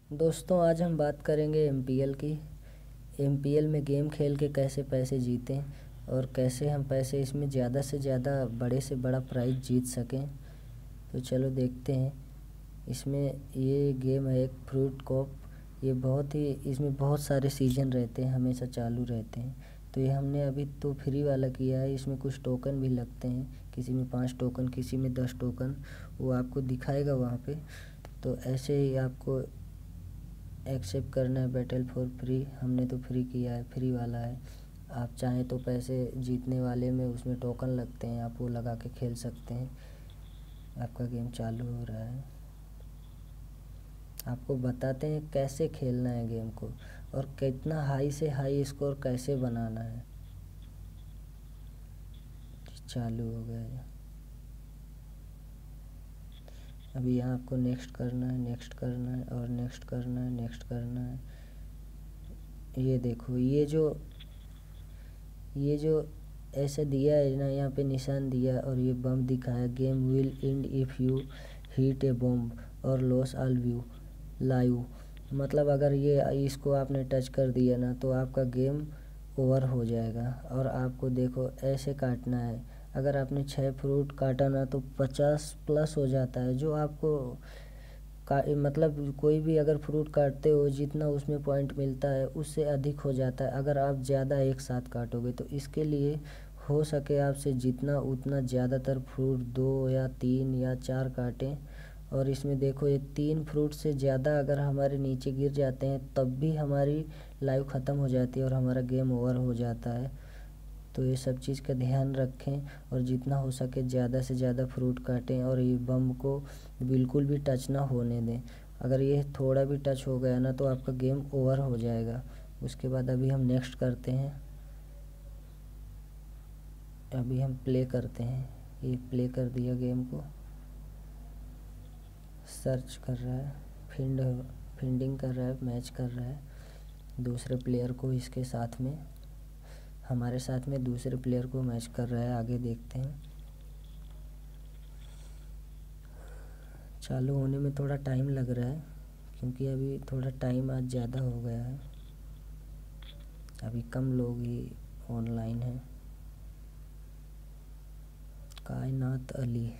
दोस्तों आज हम बात करेंगे एमपीएल की। एमपीएल में गेम खेल के कैसे पैसे जीतें और कैसे हम पैसे इसमें ज़्यादा से ज़्यादा बड़े से बड़ा प्राइज़ जीत सकें। तो चलो देखते हैं। इसमें ये गेम है एक फ्रूट कॉप। ये बहुत ही इसमें बहुत सारे सीजन रहते हैं, हमेशा चालू रहते हैं। तो ये हमने अभी तो फ्री वाला किया है। इसमें कुछ टोकन भी लगते हैं, किसी में 5 टोकन, किसी में 10 टोकन, वो आपको दिखाएगा वहाँ पे। तो ऐसे ही आपको एक्सेप्ट करना है बैटल फॉर फ्री। हमने तो फ्री किया है, फ्री वाला है। आप चाहें तो पैसे जीतने वाले में उसमें टोकन लगते हैं, आप वो लगा के खेल सकते हैं। आपका गेम चालू हो रहा है। आपको बताते हैं कैसे खेलना है गेम को और कितना हाई से हाई स्कोर कैसे बनाना है। चालू हो गया है। अभी यहाँ आपको नेक्स्ट करना है, नेक्स्ट करना है और नेक्स्ट करना है, नेक्स्ट करना है। ये देखो, ये जो ऐसे दिया है ना, यहाँ पे निशान दिया और ये बम दिखाया, game will end if you hit a bomb or lose all view live. मतलब अगर ये इसको आपने टच कर दिया ना तो आपका गेम ओवर हो जाएगा। और आपको देखो ऐसे काटना है। अगर आपने 6 फ्रूट काटा ना तो 50 प्लस हो जाता है, जो आपको का मतलब कोई भी अगर फ्रूट काटते हो जितना उसमें पॉइंट मिलता है उससे अधिक हो जाता है अगर आप ज़्यादा एक साथ काटोगे। तो इसके लिए हो सके आपसे जितना उतना ज़्यादातर फ्रूट 2 या 3 या 4 काटें। और इसमें देखो, ये 3 फ्रूट से ज़्यादा अगर हमारे नीचे गिर जाते हैं तब भी हमारी लाइफ ख़त्म हो जाती है और हमारा गेम ओवर हो जाता है। तो ये सब चीज़ का ध्यान रखें और जितना हो सके ज़्यादा से ज़्यादा फ्रूट काटें और ये बम को बिल्कुल भी टच ना होने दें। अगर ये थोड़ा भी टच हो गया ना तो आपका गेम ओवर हो जाएगा। उसके बाद अभी हम नेक्स्ट करते हैं। अभी हम प्ले करते हैं। ये प्ले कर दिया गेम को। सर्च कर रहा है, फीडिंग कर रहा है, मैच कर रहा है दूसरे प्लेयर को इसके साथ में, हमारे साथ में दूसरे प्लेयर को मैच कर रहा है। आगे देखते हैं। चालू होने में थोड़ा टाइम लग रहा है क्योंकि अभी थोड़ा टाइम आज ज़्यादा हो गया है। अभी कम लोग ही ऑनलाइन हैं। कायनात अली।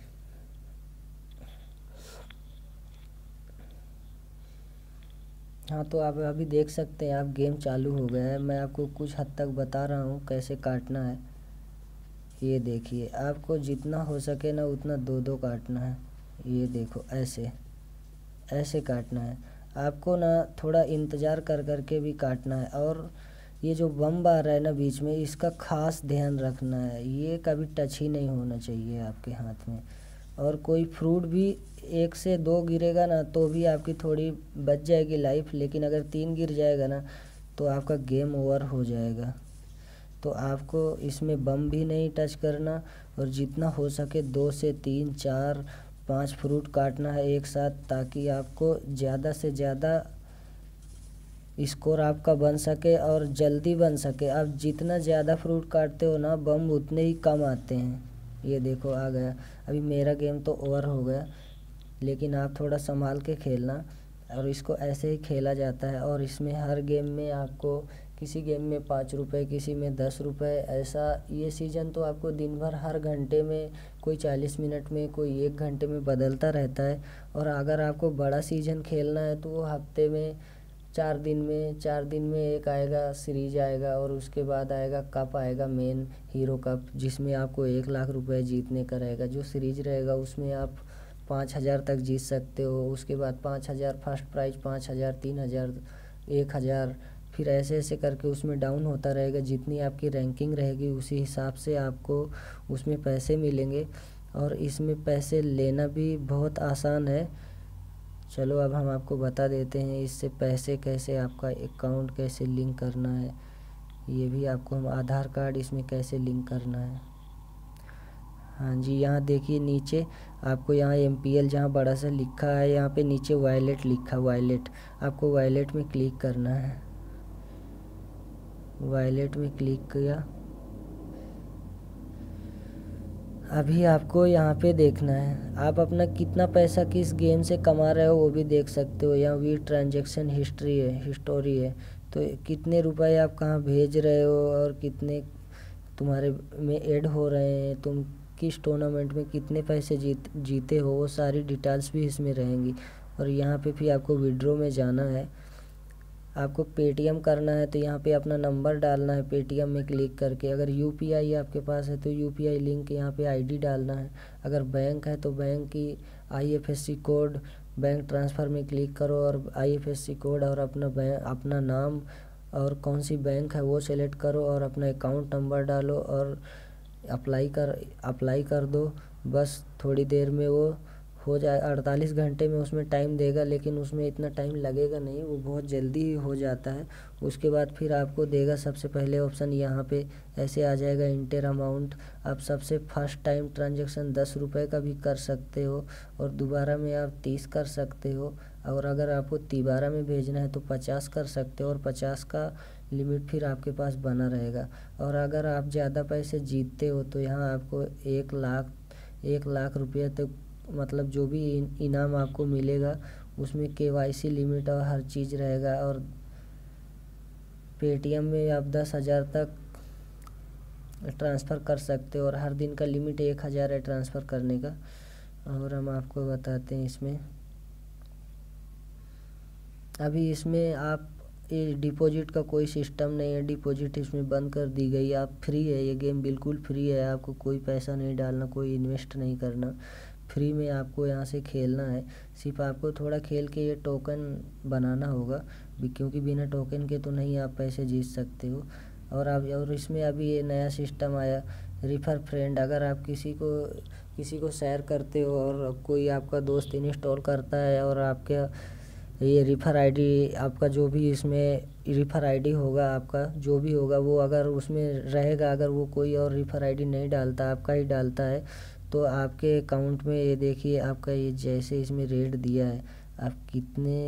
हाँ, तो आप अभी देख सकते हैं, आप गेम चालू हो गया है। मैं आपको कुछ हद तक बता रहा हूँ कैसे काटना है। ये देखिए, आपको जितना हो सके ना उतना 2-2 काटना है। ये देखो, ऐसे ऐसे काटना है। आपको ना थोड़ा इंतज़ार कर कर के भी काटना है। और ये जो बम आ रहा है ना बीच में, इसका ख़ास ध्यान रखना है। ये कभी टच ही नहीं होना चाहिए आपके हाथ में। और कोई फ्रूट भी 1 से 2 गिरेगा ना तो भी आपकी थोड़ी बच जाएगी लाइफ, लेकिन अगर 3 गिर जाएगा ना तो आपका गेम ओवर हो जाएगा। तो आपको इसमें बम भी नहीं टच करना और जितना हो सके 2 से 3, 4, 5 फ्रूट काटना है एक साथ, ताकि आपको ज़्यादा से ज़्यादा स्कोर आपका बन सके और जल्दी बन सके। आप जितना ज़्यादा फ्रूट काटते हो ना, बम उतने ही कम आते हैं। ये देखो, आ गया। अभी मेरा गेम तो ओवर हो गया, लेकिन आप थोड़ा संभाल के खेलना। और इसको ऐसे ही खेला जाता है। और इसमें हर गेम में आपको, किसी गेम में 5 रुपये, किसी में 10 रुपये, ऐसा। ये सीज़न तो आपको दिन भर हर घंटे में, कोई 40 मिनट में, कोई 1 घंटे में बदलता रहता है। और अगर आपको बड़ा सीज़न खेलना है तो वो हफ्ते में 4 दिन में एक आएगा, सीरीज आएगा। और उसके बाद आएगा कप, आएगा मेन हीरो कप, जिसमें आपको 1 लाख रुपए जीतने का रहेगा। जो सीरीज रहेगा उसमें आप 5,000 तक जीत सकते हो। उसके बाद 5,000 फर्स्ट प्राइज, 5,000, 3,000, 1,000, फिर ऐसे ऐसे करके उसमें डाउन होता रहेगा। जितनी आपकी रैंकिंग रहेगी उसी हिसाब से आपको उसमें पैसे मिलेंगे। और इसमें पैसे लेना भी बहुत आसान है। चलो अब हम आपको बता देते हैं इससे पैसे कैसे, आपका अकाउंट कैसे लिंक करना है। ये भी आपको हम आधार कार्ड इसमें कैसे लिंक करना है। हाँ जी, यहाँ देखिए नीचे आपको, यहाँ एमपीएल जहाँ बड़ा सा लिखा है, यहाँ पे नीचे वॉलेट लिखा, वॉलेट। आपको वॉलेट में क्लिक करना है। वॉलेट में क्लिक किया। अभी आपको यहाँ पे देखना है आप अपना कितना पैसा किस गेम से कमा रहे हो वो भी देख सकते हो। यहाँ भी ट्रांजैक्शन हिस्टोरी है, तो कितने रुपए आप कहाँ भेज रहे हो और कितने तुम्हारे में ऐड हो रहे हैं, तुम किस टूर्नामेंट में कितने पैसे जीते हो, वो सारी डिटेल्स भी इसमें रहेंगी। और यहाँ पे भी आपको विड्रॉ में जाना है, आपको पेटीएम करना है तो यहाँ पे अपना नंबर डालना है पेटीएम में क्लिक करके। अगर यूपीआई आपके पास है तो यूपीआई लिंक यहाँ पे आईडी डालना है। अगर बैंक है तो बैंक की आईएफएससी कोड, बैंक ट्रांसफ़र में क्लिक करो और आईएफएससी कोड और अपना नाम और कौन सी बैंक है वो सेलेक्ट करो और अपना अकाउंट नंबर डालो और अप्लाई कर दो। बस थोड़ी देर में वो हो जाए, 48 घंटे में उसमें टाइम देगा, लेकिन उसमें इतना टाइम लगेगा नहीं, वो बहुत जल्दी ही हो जाता है। उसके बाद फिर आपको देगा सबसे पहले ऑप्शन यहाँ पे ऐसे आ जाएगा इंटर अमाउंट। आप सबसे फर्स्ट टाइम ट्रांजैक्शन 10 रुपये का भी कर सकते हो और दोबारा में आप 30 कर सकते हो, और अगर आपको तिबारा में भेजना है तो 50 कर सकते हो और 50 का लिमिट फिर आपके पास बना रहेगा। और अगर आप ज़्यादा पैसे जीतते हो तो यहाँ आपको 1 लाख रुपये तक मतलब जो भी इनाम आपको मिलेगा उसमें केवाईसी लिमिट और हर चीज़ रहेगा। और पेटीएम में आप 10,000 तक ट्रांसफ़र कर सकते हो और हर दिन का लिमिट 1,000 है ट्रांसफ़र करने का। और हम आपको बताते हैं इसमें अभी इसमें आप ये डिपॉजिट का कोई सिस्टम नहीं है, डिपॉजिट इसमें बंद कर दी गई। आप फ्री है, ये गेम बिल्कुल फ्री है, आपको कोई पैसा नहीं डालना, कोई इन्वेस्ट नहीं करना, फ्री में आपको यहाँ से खेलना है। सिर्फ आपको थोड़ा खेल के ये टोकन बनाना होगा, क्योंकि बिना टोकन के तो नहीं आप पैसे जीत सकते हो। और इसमें अभी ये नया सिस्टम आया रिफ़र फ्रेंड। अगर आप किसी को शेयर करते हो और कोई आपका दोस्त इंस्टॉल करता है और आपके ये रिफ़र आईडी आपका जो भी इसमें रिफ़र आईडी होगा, आपका जो भी होगा वो अगर उसमें रहेगा, अगर वो कोई और रिफ़र आईडी नहीं डालता आपका ही डालता है तो आपके अकाउंट में ये देखिए आपका ये जैसे इसमें रेट दिया है आप कितने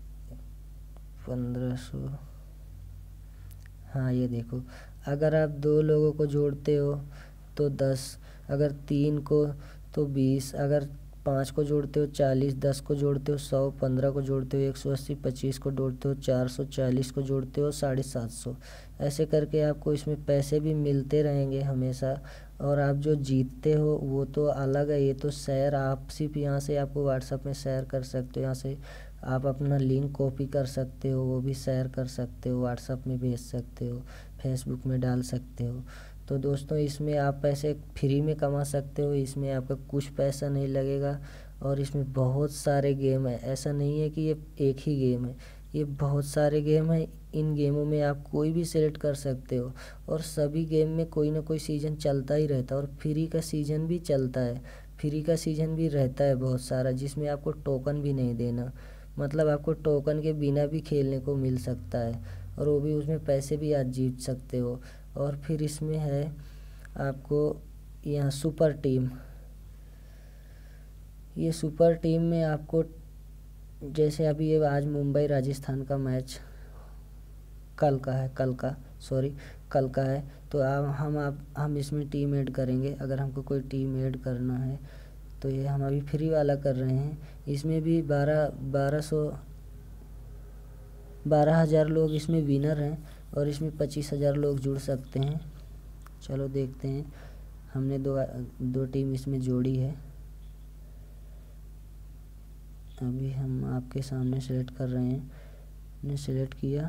1500, हाँ ये देखो। अगर आप 2 लोगों को जोड़ते हो तो 10, अगर 3 को तो 20, अगर 5 को जोड़ते हो 40, 10 को जोड़ते हो 100, 15 को जोड़ते हो 180, 25 को जोड़ते हो 400, 40 को जोड़ते हो 750। ऐसे करके आपको इसमें पैसे भी मिलते रहेंगे हमेशा। और आप जो जीतते हो वो तो अलग है, ये तो शेयर आप सिर्फ यहाँ से आपको व्हाट्सएप में शेयर कर सकते हो, यहाँ से आप अपना लिंक कॉपी कर सकते हो, वो भी शेयर कर सकते हो, व्हाट्सएप में भेज सकते हो, फेसबुक में डाल सकते हो। तो दोस्तों इसमें आप पैसे फ्री में कमा सकते हो, इसमें आपका कुछ पैसा नहीं लगेगा। और इसमें बहुत सारे गेम है, ऐसा नहीं है कि ये एक ही गेम है, ये बहुत सारे गेम है। इन गेमों में आप कोई भी सिलेक्ट कर सकते हो और सभी गेम में कोई ना कोई सीज़न चलता ही रहता है और फ्री का सीज़न भी चलता है, फ्री का सीज़न भी रहता है बहुत सारा, जिसमें आपको टोकन भी नहीं देना, मतलब आपको टोकन के बिना भी खेलने को मिल सकता है और वो भी उसमें पैसे भी आज जीत सकते हो। और फिर इसमें है आपको यहाँ सुपर टीम, ये सुपर टीम में आपको जैसे अभी ये आज मुंबई राजस्थान का मैच कल का है, तो हम इसमें टीम ऐड करेंगे। अगर हमको कोई टीम ऐड करना है तो ये हम अभी फ्री वाला कर रहे हैं, इसमें भी 12,000 लोग इसमें विनर हैं और इसमें 25,000 लोग जुड़ सकते हैं। चलो देखते हैं, हमने दो टीम इसमें जोड़ी है, अभी हम आपके सामने सेलेक्ट कर रहे हैं। हमने सेलेक्ट किया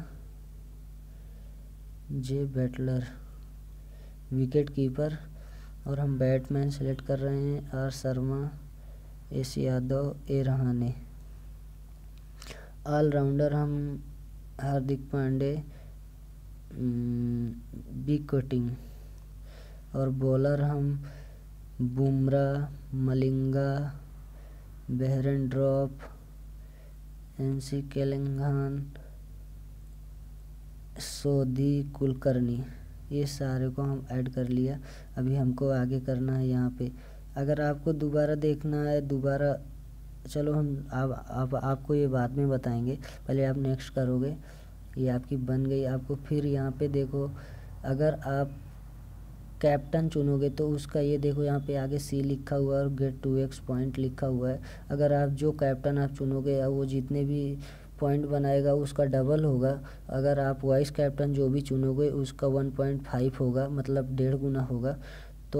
जे बैटलर विकेट कीपर और हम बैट्समैन सेलेक्ट कर रहे हैं R Sharma, S Yadav, A Rahane. Allrounder हम हार्दिक पांडे, बिग कोटिंग और बॉलर हम बुमराह, मलिंगा, बेहरन ड्रॉप, एनसी केलिंगहान, सोधी, कुलकर्णी, ये सारे को हम ऐड कर लिया। अभी हमको आगे करना है यहाँ पे। अगर आपको दोबारा देखना है चलो हम आपको ये बाद में बताएंगे, पहले आप नेक्स्ट करोगे, ये आपकी बन गई। आपको फिर यहाँ पे देखो, अगर आप कैप्टन चुनोगे तो उसका ये देखो यहाँ पे आगे सी लिखा हुआ है और गेट 2x पॉइंट लिखा हुआ है। अगर आप जो कैप्टन आप चुनोगे वो जितने भी पॉइंट बनाएगा उसका डबल होगा। अगर आप वाइस कैप्टन जो भी चुनोगे उसका 1.5 होगा, मतलब 1.5 गुना होगा। तो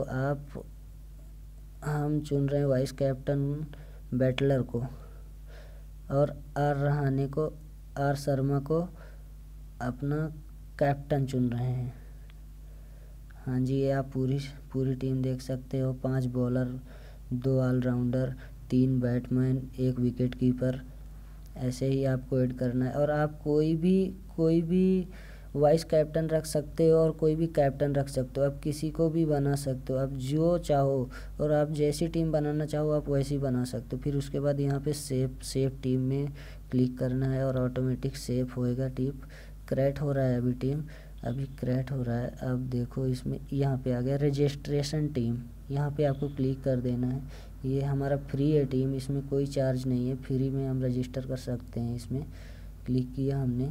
हम चुन रहे हैं वाइस कैप्टन बैटलर को और आर शर्मा को अपना कैप्टन चुन रहे हैं। हाँ जी, ये आप पूरी टीम देख सकते हो। 5 bowler, 2 allrounder, 3 batsman, 1 wicket keeper, ऐसे ही आपको ऐड करना है। और आप कोई भी वाइस कैप्टन रख सकते हो और कोई भी कैप्टन रख सकते हो। आप किसी को भी बना सकते हो, आप जो चाहो, और आप जैसी टीम बनाना चाहो आप वैसी बना सकते हो। फिर उसके बाद यहाँ पे सेव टीम में क्लिक करना है और ऑटोमेटिक सेव होएगा टीम। क्रिएट हो रहा है अभी क्रिएट हो रहा है। अब देखो इसमें यहाँ पे आ गया रजिस्ट्रेशन टीम, यहाँ पे आपको क्लिक कर देना है। ये हमारा फ्री है टीम, इसमें कोई चार्ज नहीं है, फ्री में हम रजिस्टर कर सकते हैं। इसमें क्लिक किया हमने,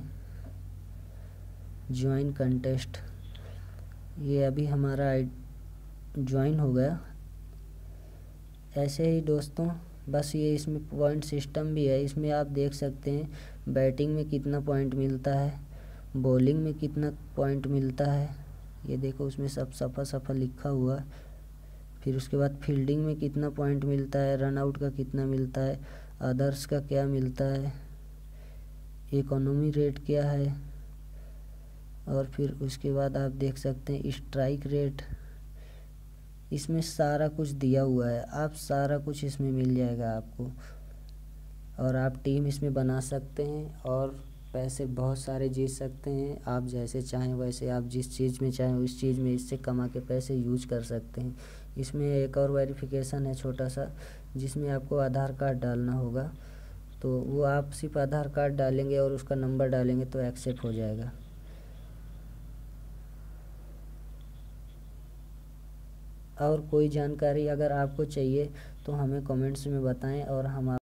ज्वाइन कंटेस्ट, ये अभी हमारा ज्वाइन हो गया। ऐसे ही दोस्तों, बस ये इसमें पॉइंट सिस्टम भी है। इसमें आप देख सकते हैं बैटिंग में कितना पॉइंट मिलता है, बॉलिंग में कितना पॉइंट मिलता है, ये देखो उसमें सब सफ़ा लिखा हुआ है। फिर उसके बाद फील्डिंग में कितना पॉइंट मिलता है, रन आउट का कितना मिलता है, अदर्स का क्या मिलता है, इकोनॉमी रेट क्या है, और फिर उसके बाद आप देख सकते हैं स्ट्राइक रेट। इसमें सारा कुछ दिया हुआ है, आप सारा कुछ इसमें मिल जाएगा आपको। और आप टीम इसमें बना सकते हैं और पैसे बहुत सारे जीत सकते हैं। आप जैसे चाहें वैसे, आप जिस चीज़ में चाहें उस चीज़ में इससे कमा के पैसे यूज कर सकते हैं। इसमें एक और वेरिफिकेशन है छोटा सा, जिसमें आपको आधार कार्ड डालना होगा। तो वो आप सिर्फ आधार कार्ड डालेंगे और उसका नंबर डालेंगे तो एक्सेप्ट हो जाएगा। और कोई जानकारी अगर आपको चाहिए तो हमें कमेंट्स में बताएं और हम